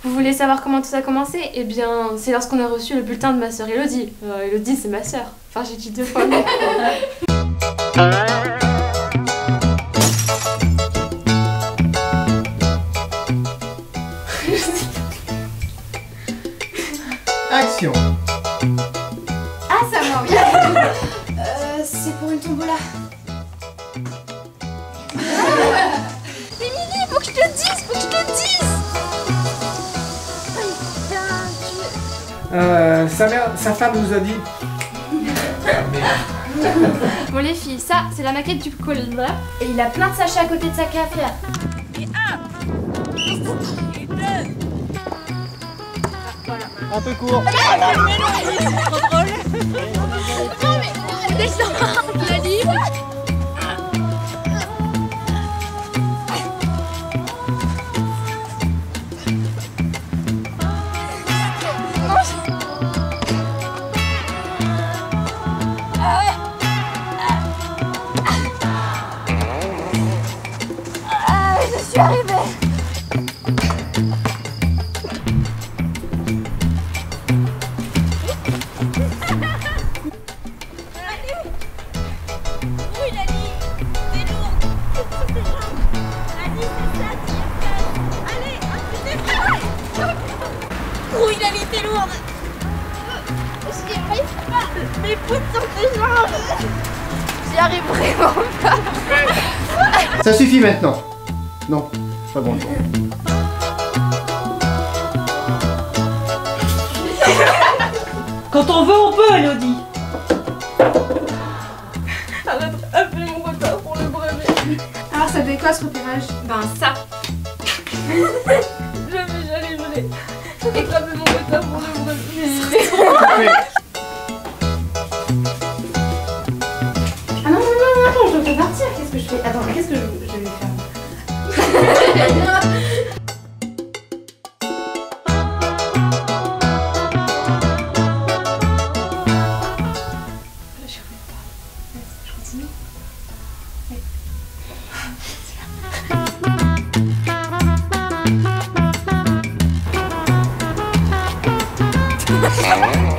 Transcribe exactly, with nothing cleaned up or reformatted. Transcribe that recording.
Vous voulez savoir comment tout ça a commencé? Eh bien, c'est lorsqu'on a reçu le bulletin de ma sœur Elodie. Euh, Elodie, c'est ma sœur. Enfin, j'ai dit deux fois. Mais... Action. Ah, ça m'a bien. euh, c'est pour une tombola. Émilie, faut que je te dise, faut que je te dise. Euh, sa mère, sa femme nous a dit. Bon les filles, ça, c'est la maquette du col. Et il a plein de sachets à côté de sa cafetière. Un peu court. Je suis arrivée. Oui, la vie t'es lourde. J'y arrive pas. Mes poutres sont tes jambes. J'y arrive vraiment pas. Ça suffit maintenant. Non, c'est pas bon. Quand on veut, on peut, Elodie. Arrête, appelez mon retard pour le brevet. Alors, ça fait quoi ce repérage? Ben ça. Jamais j'arriverai. Écrasez mon retard pour le brevet. Ah non, non, non, non, attends, je dois partir. Qu'est-ce que je fais? Attends, qu'est-ce que je, je vais faire? Je continue.